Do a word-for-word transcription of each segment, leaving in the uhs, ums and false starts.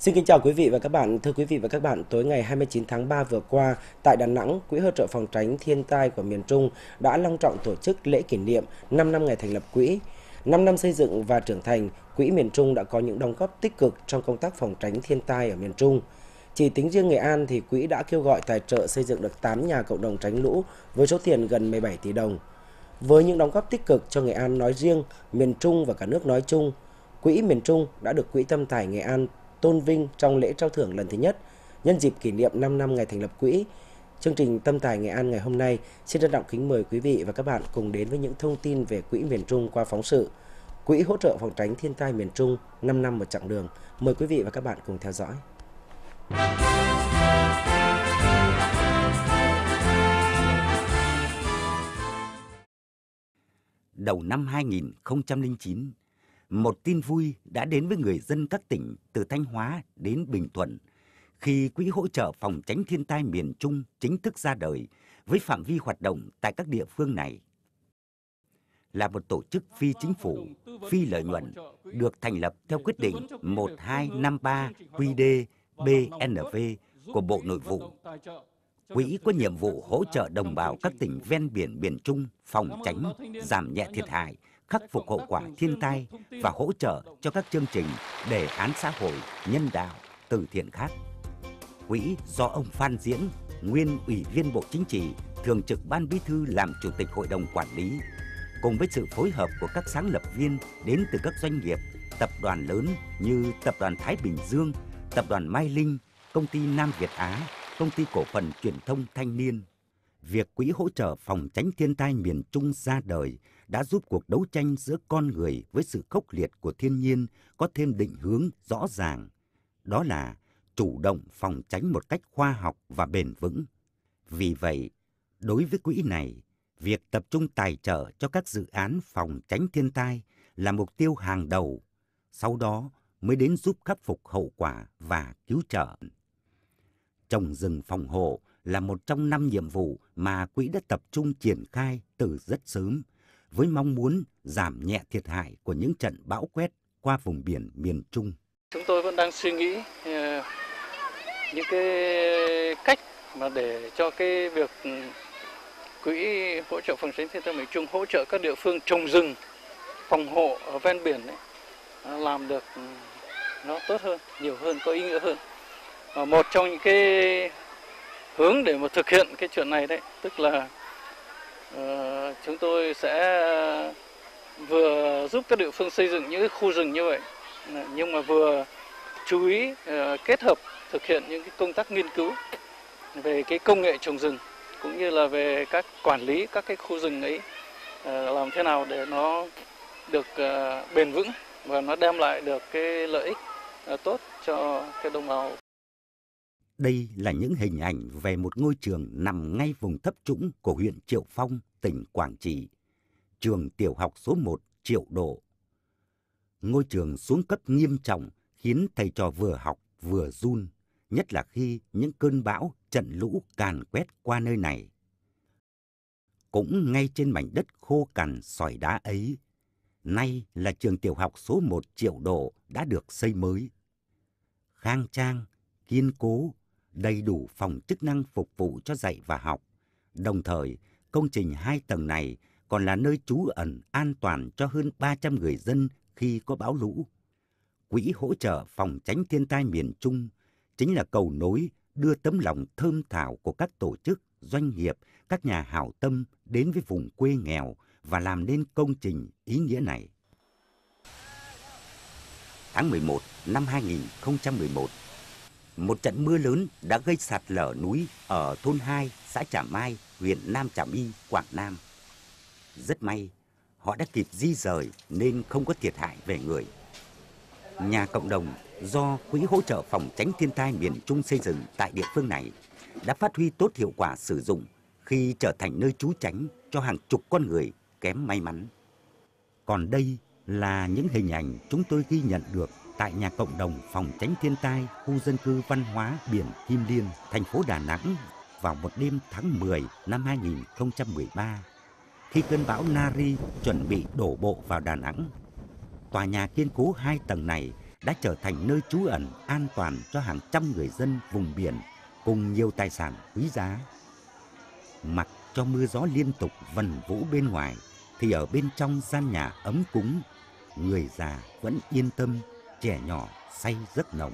Xin kính chào quý vị và các bạn. Thưa quý vị và các bạn, tối ngày hai mươi chín tháng ba vừa qua, tại Đà Nẵng, Quỹ hỗ trợ phòng tránh thiên tai của miền Trung đã long trọng tổ chức lễ kỷ niệm năm năm ngày thành lập quỹ. năm năm xây dựng và trưởng thành, Quỹ miền Trung đã có những đóng góp tích cực trong công tác phòng tránh thiên tai ở miền Trung. Chỉ tính riêng Nghệ An thì quỹ đã kêu gọi tài trợ xây dựng được tám nhà cộng đồng tránh lũ với số tiền gần mười bảy tỷ đồng. Với những đóng góp tích cực cho Nghệ An nói riêng, miền Trung và cả nước nói chung, Quỹ miền Trung đã được Quỹ Tâm Tài Nghệ An tôn vinh trong lễ trao thưởng lần thứ nhất. Nhân dịp kỷ niệm năm năm ngày thành lập quỹ, chương trình Tâm Tài Nghệ An ngày hôm nay xin trân trọng kính mời quý vị và các bạn cùng đến với những thông tin về Quỹ miền Trung qua phóng sự Quỹ hỗ trợ phòng tránh thiên tai miền Trung năm năm một chặng đường. Mời quý vị và các bạn cùng theo dõi. Đầu năm hai nghìn không trăm lẻ chín, một tin vui đã đến với người dân các tỉnh từ Thanh Hóa đến Bình Thuận khi Quỹ hỗ trợ phòng tránh thiên tai miền Trung chính thức ra đời với phạm vi hoạt động tại các địa phương này. Là một tổ chức phi chính phủ, phi lợi nhuận, được thành lập theo quyết định một hai năm ba Q D B N V của Bộ Nội vụ. Quỹ có nhiệm vụ hỗ trợ đồng bào các tỉnh ven biển miền Trung phòng tránh, giảm nhẹ thiệt hại, khắc phục hậu quả thiên tai và hỗ trợ cho các chương trình, đề án xã hội, nhân đạo, từ thiện khác. Quỹ do ông Phan Diễn, nguyên Ủy viên Bộ Chính trị, Thường trực Ban Bí thư làm Chủ tịch Hội đồng Quản lý, cùng với sự phối hợp của các sáng lập viên đến từ các doanh nghiệp, tập đoàn lớn như Tập đoàn Thái Bình Dương, Tập đoàn Mai Linh, Công ty Nam Việt Á, Công ty Cổ phần Truyền thông Thanh niên. Việc Quỹ hỗ trợ phòng tránh thiên tai miền Trung ra đời đã giúp cuộc đấu tranh giữa con người với sự khốc liệt của thiên nhiên có thêm định hướng rõ ràng. Đó là chủ động phòng tránh một cách khoa học và bền vững. Vì vậy, đối với quỹ này, việc tập trung tài trợ cho các dự án phòng tránh thiên tai là mục tiêu hàng đầu, sau đó mới đến giúp khắc phục hậu quả và cứu trợ. Trồng rừng phòng hộ là một trong năm nhiệm vụ mà quỹ đã tập trung triển khai từ rất sớm, với mong muốn giảm nhẹ thiệt hại của những trận bão quét qua vùng biển miền Trung. Chúng tôi vẫn đang suy nghĩ những cái cách mà để cho cái việc Quỹ hỗ trợ phòng tránh thiên tai miền Trung hỗ trợ các địa phương trồng rừng phòng hộ ở ven biển ấy, làm được nó tốt hơn, nhiều hơn, có ý nghĩa hơn. Và một trong những cái hướng để mà thực hiện cái chuyện này đấy, tức là uh, chúng tôi sẽ vừa giúp các địa phương xây dựng những cái khu rừng như vậy, nhưng mà vừa chú ý uh, kết hợp thực hiện những cái công tác nghiên cứu về cái công nghệ trồng rừng, cũng như là về các quản lý các cái khu rừng ấy, làm thế nào để nó được bền vững và nó đem lại được cái lợi ích tốt cho cái đồng bào. Đây là những hình ảnh về một ngôi trường nằm ngay vùng thấp trũng của huyện Triệu Phong, tỉnh Quảng Trị, trường tiểu học số một Triệu Độ. Ngôi trường xuống cấp nghiêm trọng khiến thầy trò vừa học vừa run, nhất là khi những cơn bão, trận lũ càn quét qua nơi này. Cũng ngay trên mảnh đất khô cằn sỏi đá ấy, nay là trường tiểu học số một Triệu Độ đã được xây mới. Khang trang, kiên cố, đầy đủ phòng chức năng phục vụ cho dạy và học. Đồng thời, công trình hai tầng này còn là nơi trú ẩn an toàn cho hơn ba trăm người dân khi có bão lũ. Quỹ hỗ trợ phòng tránh thiên tai miền Trung chính là cầu nối đưa tấm lòng thơm thảo của các tổ chức, doanh nghiệp, các nhà hảo tâm đến với vùng quê nghèo và làm nên công trình ý nghĩa này. Tháng mười một năm hai nghìn không trăm mười một, một trận mưa lớn đã gây sạt lở núi ở thôn hai, xã Trà Mai, huyện Nam Trà My, Quảng Nam. Rất may, họ đã kịp di rời nên không có thiệt hại về người. Nhà cộng đồng do Quỹ hỗ trợ phòng tránh thiên tai miền Trung xây dựng tại địa phương này đã phát huy tốt hiệu quả sử dụng khi trở thành nơi trú tránh cho hàng chục con người kém may mắn. Còn đây là những hình ảnh chúng tôi ghi nhận được tại nhà cộng đồng phòng tránh thiên tai khu dân cư văn hóa biển Kim Liên, thành phố Đà Nẵng vào một đêm tháng mười năm hai nghìn không trăm mười ba, khi cơn bão Nari chuẩn bị đổ bộ vào Đà Nẵng. Tòa nhà kiên cố hai tầng này đã trở thành nơi trú ẩn an toàn cho hàng trăm người dân vùng biển cùng nhiều tài sản quý giá. Mặc cho mưa gió liên tục vần vũ bên ngoài, thì ở bên trong gian nhà ấm cúng, người già vẫn yên tâm, trẻ nhỏ say giấc nồng.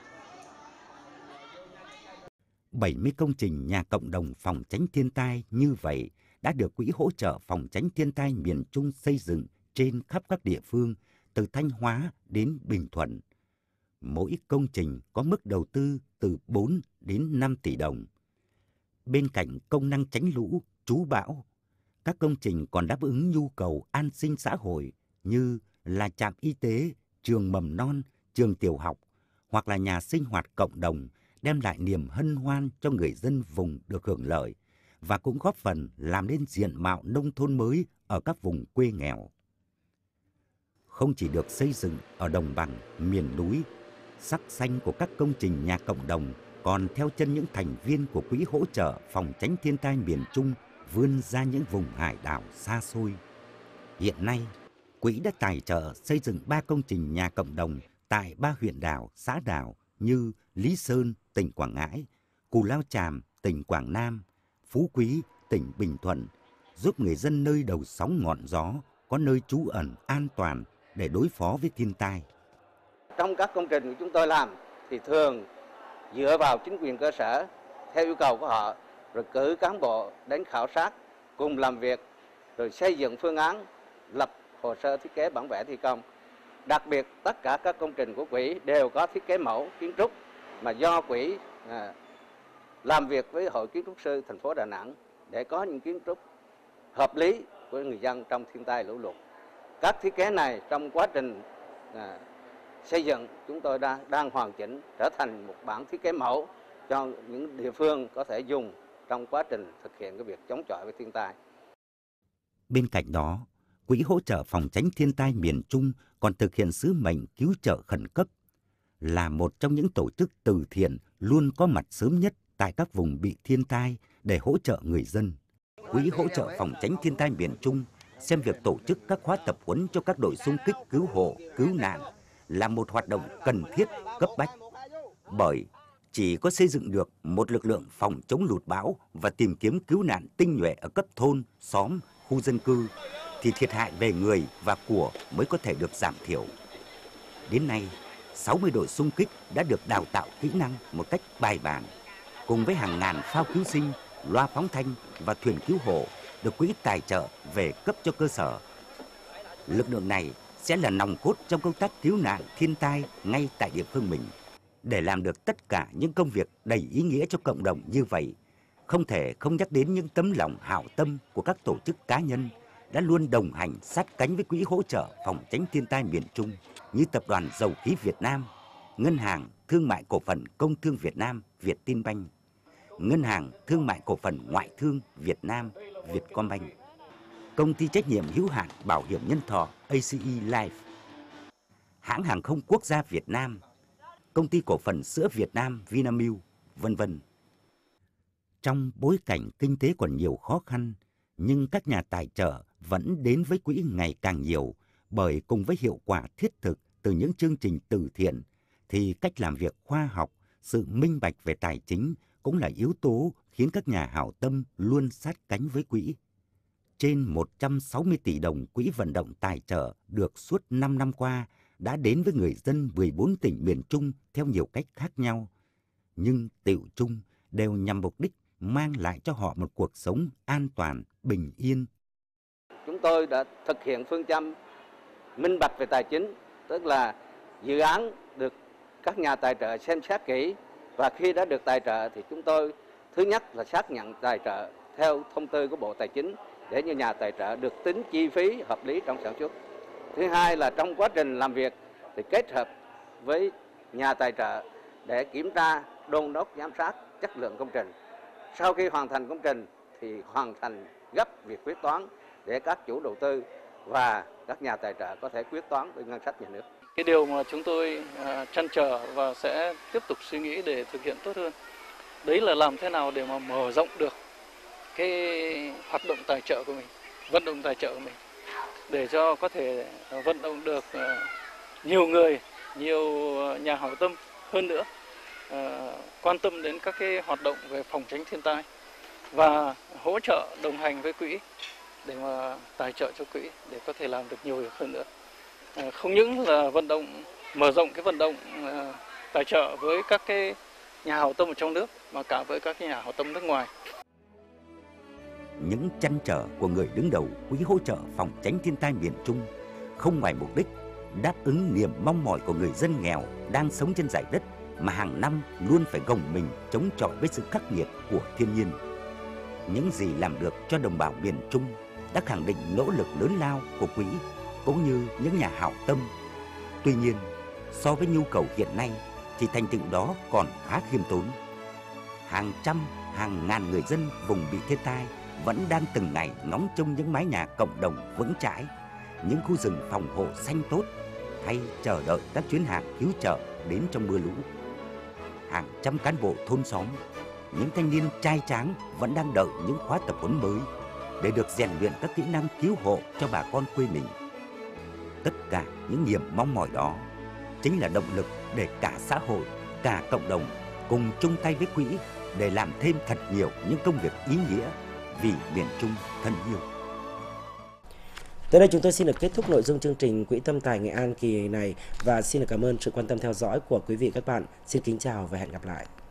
bảy mươi công trình nhà cộng đồng phòng tránh thiên tai như vậy đã được Quỹ hỗ trợ phòng tránh thiên tai miền Trung xây dựng trên khắp các địa phương, từ Thanh Hóa đến Bình Thuận. Mỗi công trình có mức đầu tư từ bốn đến năm tỷ đồng. Bên cạnh công năng tránh lũ, trú bão, các công trình còn đáp ứng nhu cầu an sinh xã hội như là trạm y tế, trường mầm non, trường tiểu học hoặc là nhà sinh hoạt cộng đồng, đem lại niềm hân hoan cho người dân vùng được hưởng lợi và cũng góp phần làm nên diện mạo nông thôn mới ở các vùng quê nghèo. Không chỉ được xây dựng ở đồng bằng, miền núi, sắc xanh của các công trình nhà cộng đồng còn theo chân những thành viên của Quỹ hỗ trợ phòng tránh thiên tai miền Trung vươn ra những vùng hải đảo xa xôi. Hiện nay, Quỹ đã tài trợ xây dựng ba công trình nhà cộng đồng tại ba huyện đảo, xã đảo như Lý Sơn, tỉnh Quảng Ngãi, Cù Lao Chàm, tỉnh Quảng Nam, Phú Quý, tỉnh Bình Thuận, giúp người dân nơi đầu sóng ngọn gió có nơi trú ẩn an toàn để đối phó với thiên tai. Trong các công trình của chúng tôi làm thì thường dựa vào chính quyền cơ sở theo yêu cầu của họ, rồi cử cán bộ đến khảo sát, cùng làm việc, rồi xây dựng phương án, lập hồ sơ thiết kế bản vẽ thi công. Đặc biệt tất cả các công trình của Quỹ đều có thiết kế mẫu kiến trúc mà do Quỹ à, làm việc với Hội Kiến trúc sư thành phố Đà Nẵng để có những kiến trúc hợp lý của người dân trong thiên tai lũ lụt. Các thiết kế này trong quá trình à, xây dựng chúng tôi đang, đang hoàn chỉnh trở thành một bản thiết kế mẫu cho những địa phương có thể dùng trong quá trình thực hiện cái việc chống chọi với thiên tai. Bên cạnh đó, Quỹ hỗ trợ phòng tránh thiên tai miền Trung còn thực hiện sứ mệnh cứu trợ khẩn cấp, là một trong những tổ chức từ thiện luôn có mặt sớm nhất tại các vùng bị thiên tai để hỗ trợ người dân. Quỹ hỗ trợ phòng tránh thiên tai miền Trung xem việc tổ chức các khóa tập huấn cho các đội xung kích cứu hộ, cứu nạn là một hoạt động cần thiết, cấp bách. Bởi chỉ có xây dựng được một lực lượng phòng chống lụt bão và tìm kiếm cứu nạn tinh nhuệ ở cấp thôn, xóm, khu dân cư, thì thiệt hại về người và của mới có thể được giảm thiểu. Đến nay, sáu mươi đội xung kích đã được đào tạo kỹ năng một cách bài bản, cùng với hàng ngàn phao cứu sinh, loa phóng thanh và thuyền cứu hộ được Quỹ tài trợ về cấp cho cơ sở. Lực lượng này sẽ là nòng cốt trong công tác cứu nạn thiên tai ngay tại địa phương mình. Để làm được tất cả những công việc đầy ý nghĩa cho cộng đồng như vậy, không thể không nhắc đến những tấm lòng hảo tâm của các tổ chức cá nhân đã luôn đồng hành sát cánh với Quỹ hỗ trợ phòng tránh thiên tai miền Trung như Tập đoàn Dầu khí Việt Nam, Ngân hàng Thương mại Cổ phần Công thương Việt Nam Vietinbank, Ngân hàng Thương mại Cổ phần Ngoại thương Việt Nam Vietcombank, Công ty trách nhiệm hữu hạn bảo hiểm nhân thọ a xê e Life, Hãng hàng không quốc gia Việt Nam, Công ty cổ phần sữa Việt Nam Vinamilk, vân vân. Trong bối cảnh kinh tế còn nhiều khó khăn, nhưng các nhà tài trợ vẫn đến với Quỹ ngày càng nhiều, bởi cùng với hiệu quả thiết thực từ những chương trình từ thiện, thì cách làm việc khoa học, sự minh bạch về tài chính cũng là yếu tố khiến các nhà hảo tâm luôn sát cánh với Quỹ. Trên một trăm sáu mươi tỷ đồng Quỹ vận động tài trợ được suốt năm năm qua đã đến với người dân mười bốn tỉnh miền Trung theo nhiều cách khác nhau, nhưng tựu chung đều nhằm mục đích mang lại cho họ một cuộc sống an toàn, bình yên. Chúng tôi đã thực hiện phương châm minh bạch về tài chính, tức là dự án được các nhà tài trợ xem xét kỹ, và khi đã được tài trợ thì chúng tôi thứ nhất là xác nhận tài trợ theo thông tư của Bộ Tài chính để như nhà tài trợ được tính chi phí hợp lý trong sản xuất. Thứ hai là trong quá trình làm việc thì kết hợp với nhà tài trợ để kiểm tra, đôn đốc, giám sát chất lượng công trình. Sau khi hoàn thành công trình thì hoàn thành gấp việc quyết toán để các chủ đầu tư và các nhà tài trợ có thể quyết toán với ngân sách nhà nước. Cái điều mà chúng tôi uh, trăn trở và sẽ tiếp tục suy nghĩ để thực hiện tốt hơn, đấy là làm thế nào để mà mở rộng được cái hoạt động tài trợ của mình, vận động tài trợ của mình, để cho có thể vận động được uh, nhiều người nhiều nhà hảo tâm hơn nữa uh, quan tâm đến các cái hoạt động về phòng tránh thiên tai và hỗ trợ đồng hành với quỹ để mà tài trợ cho quỹ để có thể làm được nhiều việc hơn nữa. Uh, không những là vận động mở rộng cái vận động uh, tài trợ với các cái nhà hảo tâm ở trong nước mà cả với các cái nhà hảo tâm nước ngoài. Những trăn trở của người đứng đầu Quỹ hỗ trợ phòng tránh thiên tai miền Trung không ngoài mục đích đáp ứng niềm mong mỏi của người dân nghèo đang sống trên dải đất mà hàng năm luôn phải gồng mình chống chọi với sự khắc nghiệt của thiên nhiên. Những gì làm được cho đồng bào miền Trung đã khẳng định nỗ lực lớn lao của quỹ cũng như những nhà hảo tâm. Tuy nhiên, so với nhu cầu hiện nay thì thành tựu đó còn khá khiêm tốn. Hàng trăm, hàng ngàn người dân vùng bị thiên tai vẫn đang từng ngày ngóng trông những mái nhà cộng đồng vững chãi, những khu rừng phòng hộ xanh tốt, hay chờ đợi các chuyến hàng cứu trợ đến trong mưa lũ. Hàng trăm cán bộ thôn xóm, những thanh niên trai tráng vẫn đang đợi những khóa tập huấn mới để được rèn luyện các kỹ năng cứu hộ cho bà con quê mình. Tất cả những niềm mong mỏi đó chính là động lực để cả xã hội, cả cộng đồng cùng chung tay với quỹ để làm thêm thật nhiều những công việc ý nghĩa vì miền Trung thân yêu. Tới đây chúng tôi xin được kết thúc nội dung chương trình Quỹ Tâm Tài Nghệ An kỳ này và xin được cảm ơn sự quan tâm theo dõi của quý vị và các bạn. Xin kính chào và hẹn gặp lại.